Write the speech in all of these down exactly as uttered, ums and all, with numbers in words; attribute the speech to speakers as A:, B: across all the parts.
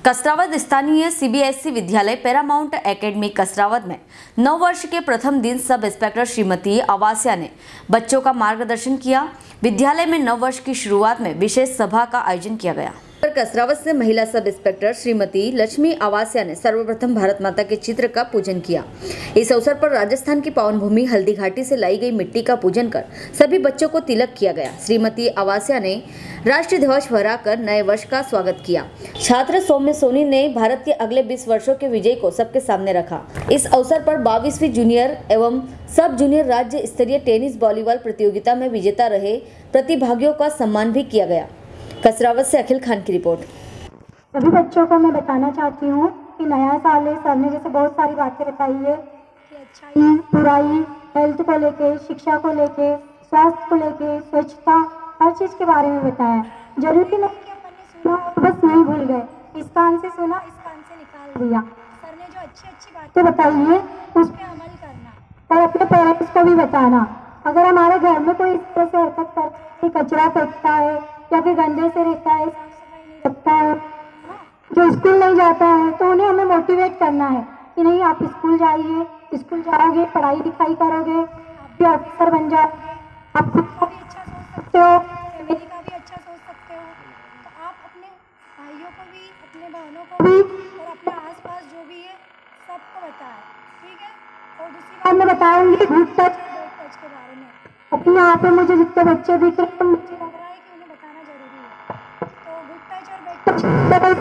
A: कसरावद स्थानीय सीबीएसई विद्यालय Paramount academy Kasrawad में नव वर्ष के प्रथम दिन सब इंस्पेक्टर श्रीमती आवासिया ने बच्चों का मार्गदर्शन किया। विद्यालय में नव वर्ष की शुरुआत में विशेष सभा का आयोजन किया गया। कसरावद से महिला सब इंस्पेक्टर श्रीमती लक्ष्मी आवासिया ने सर्वप्रथम भारत माता के चित्र का पूजन किया। इस अवसर पर राजस्थान की पावन भूमि हल्दी घाटी से लाई गई मिट्टी का पूजन कर सभी बच्चों को तिलक किया गया। श्रीमती आवासिया ने राष्ट्रीय ध्वज फहराकर नए वर्ष का स्वागत किया। छात्र सौम्य सोनी ने भारत के अगले बीस वर्षों के विजय को सबके सामने रखा। इस अवसर पर बाईसवीं जूनियर एवं सब जूनियर राज्य स्तरीय टेनिस वॉलीबॉल प्रतियोगिता में विजेता रहे प्रतिभागियों का सम्मान भी किया गया। कसरावद से अखिल खान की रिपोर्ट।
B: सभी बच्चों को मैं बताना चाहती हूँ कि नया साल है। सर ने जैसे बहुत सारी बातें बताई है कि अच्छाई बुराई, हेल्थ को लेके, शिक्षा को लेके, स्वास्थ्य को लेके, स्वच्छता, हर चीज़ के बारे में बताया। जरूरी नहीं कि अपन ने सुना और बस नहीं भूल गए, इस कान से सुना इस कान से निकाल दिया। सर ने जो अच्छी अच्छी बातें बताई है उस पर अमल करना और अपने पेरेंट्स को भी बताना। अगर हमारे घर में कोई इस तरह से हरकत करके कचरा फेंकता है या फिर गंदे से रहता है, साफ सफाई नहीं रखता है, जो स्कूल नहीं जाता है, तो उन्हें हमें मोटिवेट करना है कि नहीं आप स्कूल जाइए, स्कूल जाओगे, पढ़ाई लिखाई करोगे, आप भी ऑफिसर बन जाओगे, आप खुद का भी अच्छा सोच सकते हो, फैमिली का भी अच्छा सोच सकते हो। तो आप अपने भाइयों को भी, अपने बहनों को भी और अपने आसपास जो भी है सबको बताएं, ठीक है। और दूसरी बात मैं बताऊंगी ग्रुप टच टच के बारे में। अपने यहाँ पे मुझे जितने बच्चे दिख रहे हैं मुझे लग रहा है कि उन्हें बताना जरूरी है। तो गुड टच और बैड टच बताया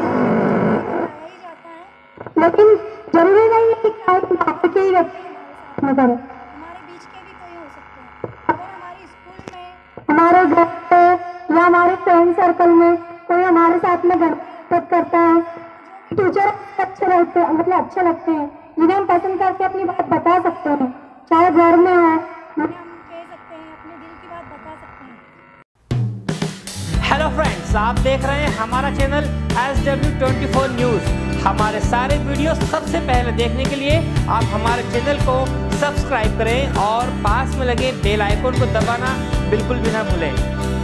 B: ही जाता है, लेकिन जरूरी नहीं है कि आप के ही व्यक्ति में करें, हमारे बीच के भी कोई हो सकते हैं। अगर हमारे स्कूल में, हमारे घर पे या हमारे फ्रेंड सर्कल में कोई हमारे साथ में गलत करता है, टीचर अच्छे रहते हैं, मतलब अच्छे लगते हैं, जिन्हें हम पसंद करके अपनी बात बता सकते हैं, चाहे घर में हो,
C: हेलो फ्रेंड्स, आप देख रहे हैं हमारा channel S W twenty four news. हमारे सारे वीडियो सबसे पहले देखने के लिए आप हमारे चैनल को सब्सक्राइब करें और पास में लगे बेल आइकन को दबाना बिल्कुल भी ना भूलें।